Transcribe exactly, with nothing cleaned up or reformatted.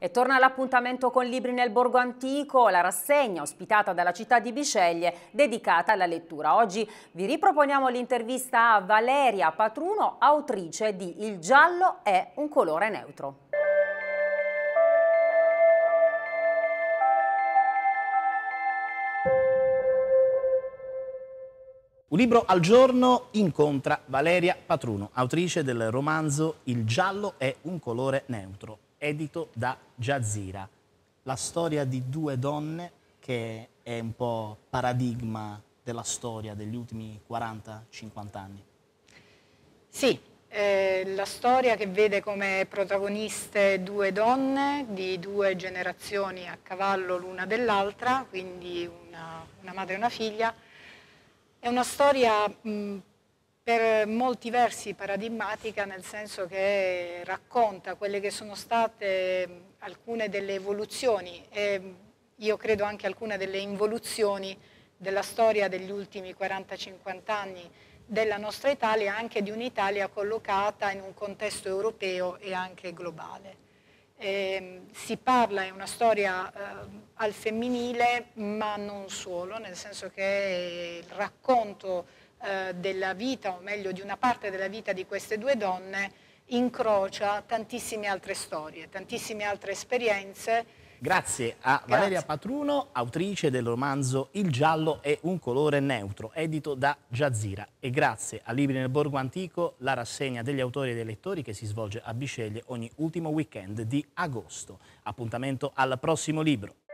E torna l'appuntamento con Libri nel Borgo Antico, la rassegna ospitata dalla città di Bisceglie dedicata alla lettura. Oggi vi riproponiamo l'intervista a Valeria Patruno, autrice di Il giallo è un colore neutro. Un libro al giorno incontra Valeria Patruno, autrice del romanzo Il giallo è un colore neutro, edito da Jazeera. La storia di due donne che è un po' paradigma della storia degli ultimi quaranta cinquanta anni. Sì, è la storia che vede come protagoniste due donne di due generazioni a cavallo l'una dell'altra, quindi una, una madre e una figlia. È una storia mh, per molti versi paradigmatica, nel senso che racconta quelle che sono state mh, alcune delle evoluzioni e io credo anche alcune delle involuzioni della storia degli ultimi quaranta cinquanta anni della nostra Italia, anche di un'Italia collocata in un contesto europeo e anche globale. Eh, si parla, è una storia eh, al femminile, ma non solo, nel senso che il racconto eh, della vita, o meglio di una parte della vita di queste due donne, incrocia tantissime altre storie, tantissime altre esperienze. Grazie a Grazie. Valeria Patruno, autrice del romanzo Il giallo è un colore neutro, edito da Jazeera. E grazie a Libri nel Borgo Antico, la rassegna degli autori e dei lettori che si svolge a Bisceglie ogni ultimo weekend di agosto. Appuntamento al prossimo libro.